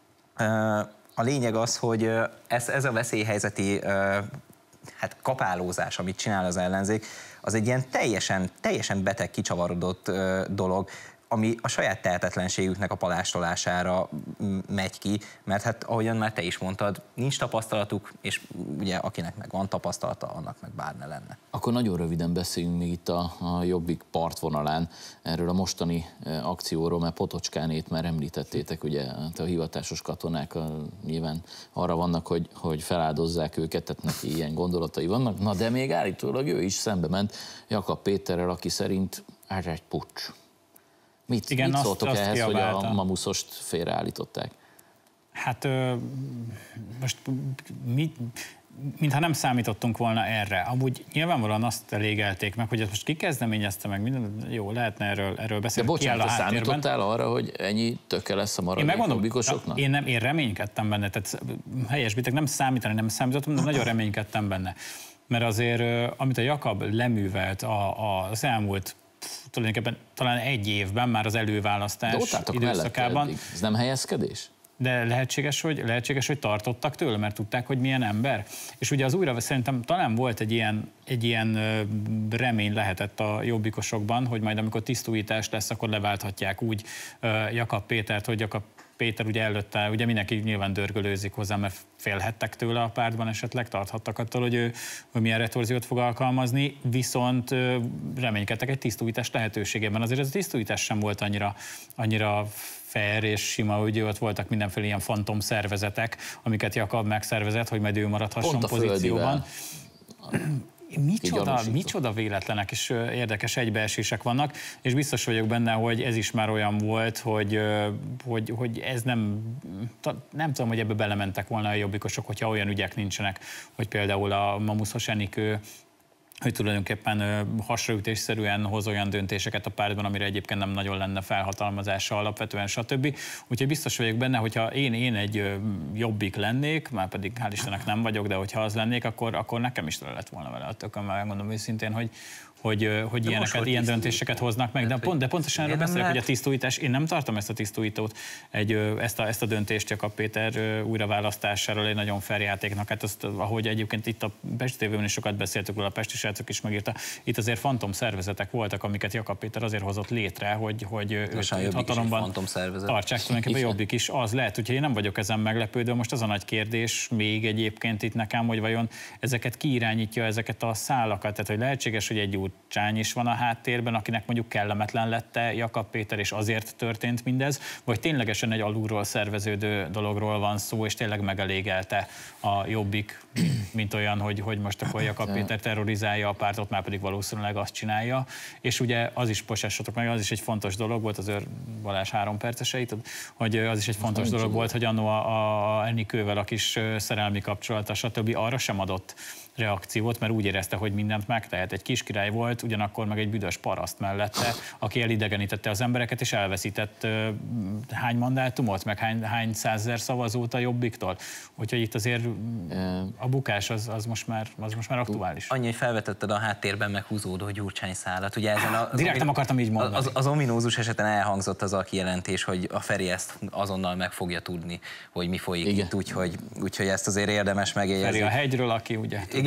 A lényeg az, hogy ez, ez a veszélyhelyzeti hát kapálózás, amit csinál az ellenzék, az egy ilyen teljesen, teljesen beteg, kicsavarodott dolog. ami a saját tehetetlenségüknek a palástolására megy ki, mert hát ahogyan már te is mondtad, nincs tapasztalatuk, és ugye akinek meg van tapasztalata, annak meg bár ne lenne. Akkor nagyon röviden beszéljünk még itt a, a Jobbik partvonalán erről a mostani akcióról, mert Potocskánét már említettétek, ugye a hivatásos katonák a, nyilván arra vannak, hogy, hogy feláldozzák őket, tehát neki ilyen gondolatai vannak, na de még állítólag ő is szembe ment Jakab Péterrel, aki szerint ez egy puccs. Mit, Igen, mit azt, szóltok azt ehhez, kiabálta. hogy a mamuszost félreállították? Hát most mi, mintha nem számítottunk volna erre. Amúgy nyilvánvalóan azt elégelték meg, hogy ezt most ki kezdeményezte meg, minden, jó, lehetne erről, erről beszélni. De bocsánat, te számítottál arra, hogy ennyi töke lesz a maradék jobbikosoknak? Én nem, én reménykedtem benne, tehát helyesbitek, nem számítani, nem számítottam, de nagyon reménykedtem benne. Mert azért, amit a Jakab leművelt a, a, az elmúlt tulajdonképpen talán egy évben, már az előválasztás időszakában. Ez nem helyezkedés? De lehetséges hogy, lehetséges, hogy tartottak tőle, mert tudták, hogy milyen ember. És ugye az újra szerintem talán volt egy ilyen, egy ilyen remény lehetett a jobbikosokban, hogy majd amikor tisztújítás lesz, akkor leválthatják úgy Jakab Pétert, hogy Jakab Péter ugye előtte, ugye mindenki nyilván dörgölőzik hozzá, mert félhettek tőle a pártban, esetleg tarthattak attól, hogy ő hogy milyen retorziót fog alkalmazni, viszont reménykedtek egy tisztújítás lehetőségében. Azért ez a tisztújítás sem volt annyira, annyira fair és sima, hogy ott voltak mindenféle ilyen fantom szervezetek, amiket Jakab megszervezett, hogy majd ő maradhasson pozícióban. Micsoda, micsoda véletlenek és érdekes egybeesések vannak, és biztos vagyok benne, hogy ez is már olyan volt, hogy, hogy, hogy ez nem, nem tudom, hogy ebbe belementek volna a jobbikosok, hogyha olyan ügyek nincsenek, hogy például a Mamuszos Enikő, hogy tulajdonképpen hasraütésszerűen hoz olyan döntéseket a pártban, amire egyébként nem nagyon lenne felhatalmazása alapvetően, stb. Úgyhogy biztos vagyok benne, hogyha én, én egy jobbik lennék, már pedig hál' Istennek nem vagyok, de hogyha az lennék, akkor, akkor nekem is tele lett volna vele a tököm, mert megmondom őszintén, hogy hogy, hogy ilyeneket, ilyen döntéseket hoznak meg, de, pont, de pontosan erről beszélek, hogy a tisztújítás, én nem tartom ezt a tisztújítót, egy, ezt, a, ezt a döntést Jakab Péter újraválasztásáról egy nagyon fair játéknak, hát azt, ahogy egyébként itt a Pesti tévében is sokat beszéltük róla, a Pesti srácok is megírta, itt azért fantom szervezetek voltak, amiket Jakab Péter azért hozott létre, hogy, hogy őt, őt hatalomban tartsák, tulajdonképpen Jobbik is az lehet, úgyhogy én nem vagyok ezen meglepődő, most az a nagy kérdés még egyébként itt nekem, hogy vajon ezeket ki irányítja, ezeket a szálakat, tehát hogy lehetséges, hogy egy Gyurcsány is van a háttérben, akinek mondjuk kellemetlen lette Jakab Péter, és azért történt mindez, vagy ténylegesen egy alulról szerveződő dologról van szó, és tényleg megelégelte a Jobbik, mint olyan, hogy, hogy most akkor Jakab Péter terrorizálja a pártot, már pedig valószínűleg azt csinálja. És ugye az is, bocsássatok meg, az is egy fontos dolog volt, az Őr Balázs három perceseit, hogy az is egy fontos dolog volt, volt, hogy annó a, a Enikővel a kis szerelmi kapcsolata, stb. Arra sem adott reakciót, mert úgy érezte, hogy mindent megtehet. Egy kiskirály volt, ugyanakkor meg egy büdös paraszt mellette, aki elidegenítette az embereket, és elveszített uh, hány mandátumot, meg hány, hány százezer szavazót a Jobbiktól. Úgyhogy itt azért a bukás az, az, most, már, az most már aktuális. Annyi, hogy felvetetted a háttérben meghúzódó Gyurcsány szálat. Ugye ezen az Direkt nem akartam így mondani. Az, az ominózus eseten elhangzott az a kijelentés, hogy a Feri ezt azonnal meg fogja tudni, hogy mi folyik igen. itt, úgyhogy, úgyhogy ezt azért érdemes megjegyezni. Feri a hegyről, aki ugye... Igen.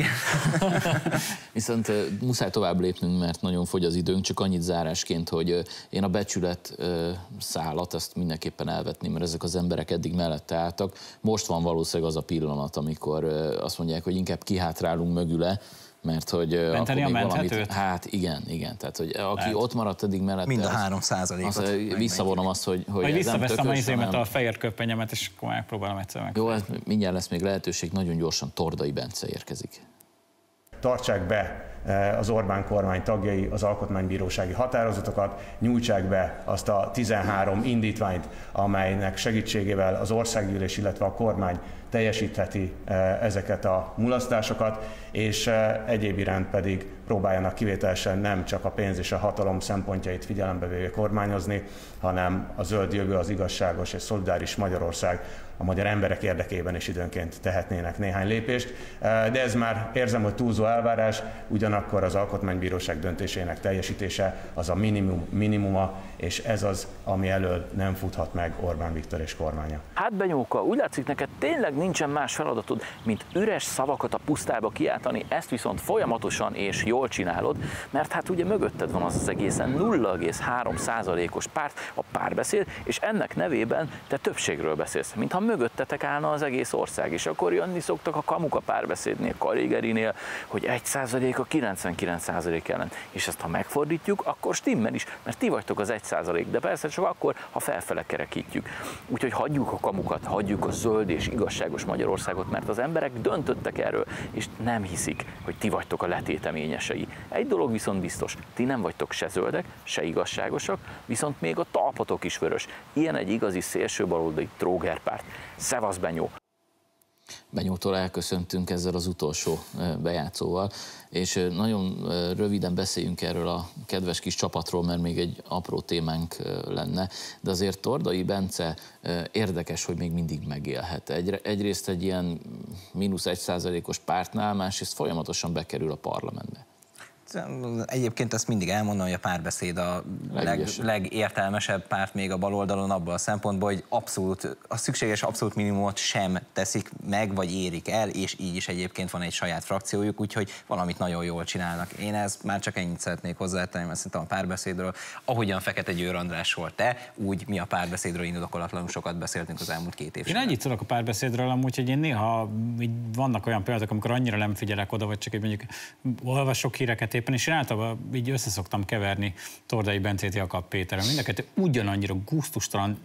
Viszont muszáj tovább lépnünk, mert nagyon fogy az időnk, csak annyit zárásként, hogy én a becsület szálat, ezt mindenképpen elvetném, mert ezek az emberek eddig mellette álltak. Most van valószínűleg az a pillanat, amikor azt mondják, hogy inkább kihátrálunk mögüle, mert hogy menteni akkor a még valamit, menthetőt? Hát igen, igen, tehát hogy aki lehet. Ott maradt eddig mellette, mind a három százalékot. Visszavonom azt, hogy, hogy vagy visszaveszem az izémet, hanem... a fehér köpenyemet, és akkor megpróbálom egyszer meg. Jó, hát mindjárt lesz még lehetőség, nagyon gyorsan Tordai Bence érkezik. Tartsák be az Orbán kormány tagjai az alkotmánybírósági határozatokat, nyújtsák be azt a tizenhárom indítványt, amelynek segítségével az országgyűlés, illetve a kormány teljesítheti ezeket a mulasztásokat, és egyéb iránt pedig próbáljanak kivételesen nem csak a pénz és a hatalom szempontjait figyelembe véve kormányozni, hanem a zöld jövő, az igazságos és szolidáris Magyarország a magyar emberek érdekében is időnként tehetnének néhány lépést. De ez már érzem, hogy túlzó elvárás, ugyanakkor az Alkotmánybíróság döntésének teljesítése az a minimum, minimuma, és ez az, ami elől nem futhat meg Orbán Viktor és kormánya. Hát Benyóka, úgy látszik, neked tényleg nincsen más feladatod, mint üres szavakat a pusztába kiáltani, ezt viszont folyamatosan és jól csinálod, mert hát ugye mögötted van az az egészen nulla egész három százalékos párt, a Párbeszéd, és ennek nevében te többségről beszélsz, mintha mögöttetek állna az egész ország, és akkor jönni szoktak a kamuk a Párbeszédnél, Karigerinél, hogy egy százalék a kilencvenkilenc százalék ellen, és ezt ha megfordítjuk, akkor stimmel is, mert ti vagytok az egy százalék, de persze csak akkor, ha felfele kerekítjük. Úgyhogy hagyjuk a kamukat, hagyjuk a zöld és igazságos Magyarországot, mert az emberek döntöttek erről, és nem hiszik, hogy ti vagytok a letéteményesei. Egy dolog viszont biztos, ti nem vagytok se zöldek, se igazságosak, viszont még a talpatok is vörös. Ilyen egy igazi szélsőbaloldali trógerpárt. Szevasz, Benyó! Benyótól elköszöntünk ezzel az utolsó bejátszóval, és nagyon röviden beszéljünk erről a kedves kis csapatról, mert még egy apró témánk lenne, de azért Tordai Bence érdekes, hogy még mindig megélhet. Egy, egyrészt egy ilyen mínusz egy százalékos pártnál, másrészt folyamatosan bekerül a parlamentbe. Egyébként ezt mindig elmondom, hogy a Párbeszéd a leg, legértelmesebb párt még a baloldalon abban a szempontból, hogy abszolút, a szükséges abszolút minimumot sem teszik meg, vagy érik el, és így is egyébként van egy saját frakciójuk, úgyhogy valamit nagyon jól csinálnak. Én ezt már csak ennyit szeretnék hozzátenni, mert szerintem a Párbeszédről, ahogyan Fekete Győr Andrásról te, úgy mi a Párbeszédről indokolatlanul sokat beszéltünk az elmúlt két évben. Én ennyit tudok a Párbeszédről amúgy, hogy én néha vannak olyan pillanatok, amikor annyira nem figyelek oda, vagy csak egy mondjuk olvasok híreket éppen, és én általában így összeszoktam keverni Tordai Bencét Jakab Péterrel. Mindeket ugyanannyira gusztustalan,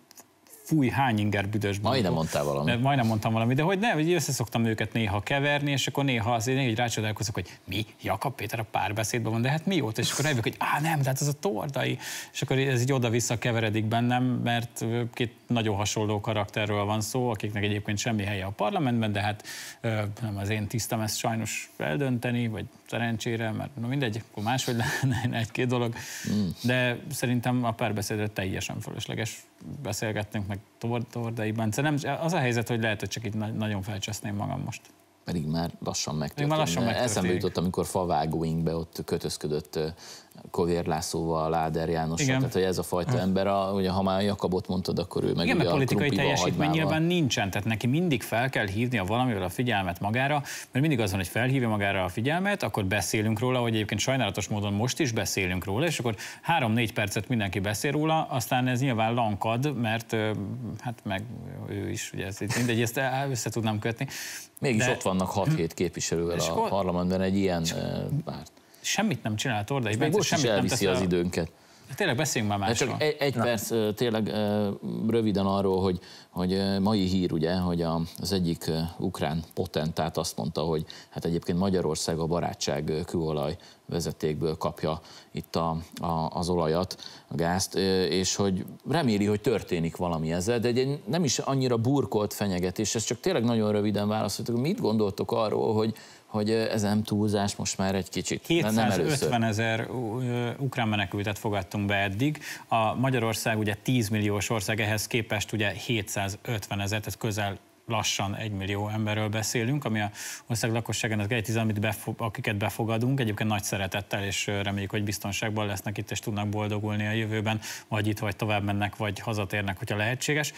fúj, hány inger büdös. Majdnem mondtál valamit. Majdnem mondtam valamit, de hogy nem, hogy összeszoktam őket néha keverni, és akkor néha azért néha rácsodálkozok, hogy mi, Jakab Péter a Párbeszédben van, de hát mióta? És akkor rájövök, hogy á, nem, de hát ez a Tordai. És akkor ez így oda-vissza keveredik bennem, mert két nagyon hasonló karakterről van szó, akiknek egyébként semmi helye a parlamentben, de hát nem az én tisztem ezt sajnos eldönteni, vagy szerencsére, mert no mindegy, akkor máshogy lenne egy-két dolog. Mm. De szerintem a Párbeszédre teljesen fölösleges beszélgettünk, meg Tordai Bence. Nem, az a helyzet, hogy lehet, hogy csak itt nagyon felcseszném magam most. Pedig már lassan megtörténik. Eszembe jutott, amikor Favágóinkbe ott kötözködött Kovér Lászlóval, Láder Jánossal, tehát hogy ez a fajta ember, a, ugye, ha már Jakabot mondtad, akkor ő meg igen, ugye a politikai teljesítmény hagymával. Nyilván nincsen, tehát neki mindig fel kell hívnia valamivel a figyelmet magára, mert mindig az van, hogy felhívja magára a figyelmet, akkor beszélünk róla, hogy egyébként sajnálatos módon most is beszélünk róla, és akkor három-négy percet mindenki beszél róla, aztán ez nyilván lankad, mert hát meg ő is, ugye ez mindegy, ezt össze tudnám kötni. Mégis de... ott vannak hat-hét képviselővel a akkor... parlamentben egy ilyen párt. Semmit nem csinál Tordai Bence, most is elviszi az időnket. Tényleg beszéljünk már másról. Csak egy, egy perc tényleg röviden arról, hogy, hogy mai hír, ugye, hogy az egyik ukrán potentát azt mondta, hogy hát egyébként Magyarország a barátság kőolaj vezetékből kapja itt a, a, az olajat, a gázt, és hogy reméli, hogy történik valami ezzel, de egy nem is annyira burkolt fenyegetés, ez csak tényleg nagyon röviden válaszoltok. Mit gondoltok arról, hogy hogy ez nem túlzás most már egy kicsit, kétszázötven ezer ukrán menekültet fogadtunk be eddig. A Magyarország ugye tíz milliós ország, ehhez képest ugye hétszázötven ezer, tehát közel lassan egy millió emberről beszélünk, ami a ország lakosságának egy tíz, amit befo- akiket befogadunk, egyébként nagy szeretettel, és reméljük, hogy biztonságban lesznek itt, és tudnak boldogulni a jövőben, vagy itt, vagy tovább mennek, vagy hazatérnek, hogyha lehetséges.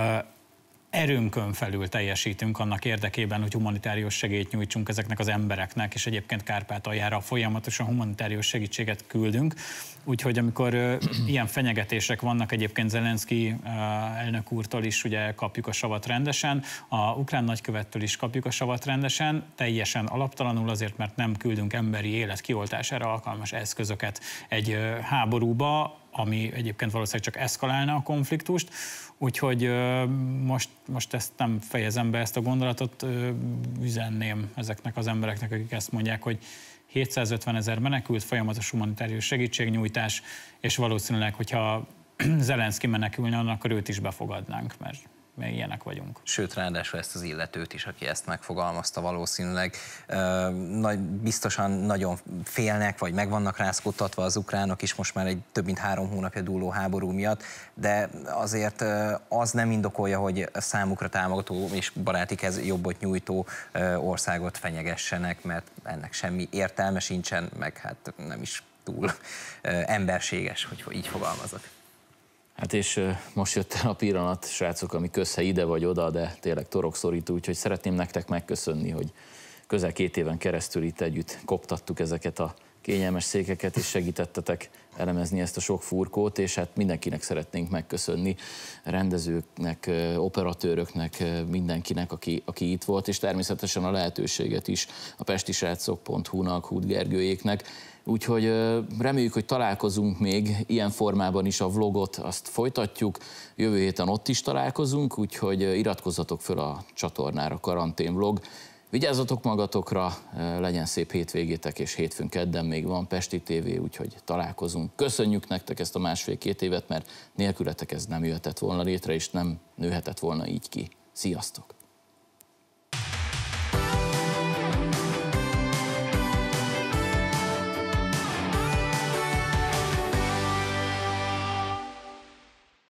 Erőnkön felül teljesítünk annak érdekében, hogy humanitárius segélyt nyújtsunk ezeknek az embereknek, és egyébként Kárpátaljára folyamatosan humanitárius segítséget küldünk. Úgyhogy amikor ö, ilyen fenyegetések vannak, egyébként Zelenszky ö, elnök úrtól is ugye kapjuk a savat rendesen, a ukrán nagykövettől is kapjuk a savat rendesen, teljesen alaptalanul azért, mert nem küldünk emberi élet kioltására alkalmas eszközöket egy ö, háborúba, ami egyébként valószínűleg csak eszkalálna a konfliktust, úgyhogy ö, most, most ezt nem fejezem be, ezt a gondolatot, ö, üzenném ezeknek az embereknek, akik ezt mondják, hogy hétszázötven ezer menekült, folyamatos humanitárius segítségnyújtás, és valószínűleg, hogyha Zelenszky menekülne, akkor őt is befogadnánk, mert mi ilyenek vagyunk. Sőt, ráadásul ezt az illetőt is, aki ezt megfogalmazta valószínűleg, nagy, biztosan nagyon félnek, vagy meg vannak rázkódtatva az ukránok is most már egy több mint három hónapja dúló háború miatt, de azért az nem indokolja, hogy számukra támogató és baráti kez jobbot nyújtó országot fenyegessenek, mert ennek semmi értelme sincsen, meg hát nem is túl emberséges, hogy így fogalmazok. Hát és most jött el a pillanat, srácok, ami közhely ide vagy oda, de tényleg torokszorító, úgyhogy szeretném nektek megköszönni, hogy közel két éven keresztül itt együtt koptattuk ezeket a kényelmes székeket, és segítettetek elemezni ezt a sok furkót, és hát mindenkinek szeretnénk megköszönni, rendezőknek, operatőröknek, mindenkinek, aki, aki itt volt, és természetesen a lehetőséget is a pestisrácok pont hu-nak, Huth Gergőjéknek. Úgyhogy reméljük, hogy találkozunk még ilyen formában is, a vlogot azt folytatjuk, jövő héten ott is találkozunk, úgyhogy iratkozzatok föl a csatornára, Karantén Vlog. Vigyázzatok magatokra, legyen szép hétvégétek, és hétfőn kedden még van Pesti té vé, úgyhogy találkozunk. Köszönjük nektek ezt a másfél-két évet, mert nélkületek ez nem jöhetett volna létre, és nem nőhetett volna így ki. Sziasztok!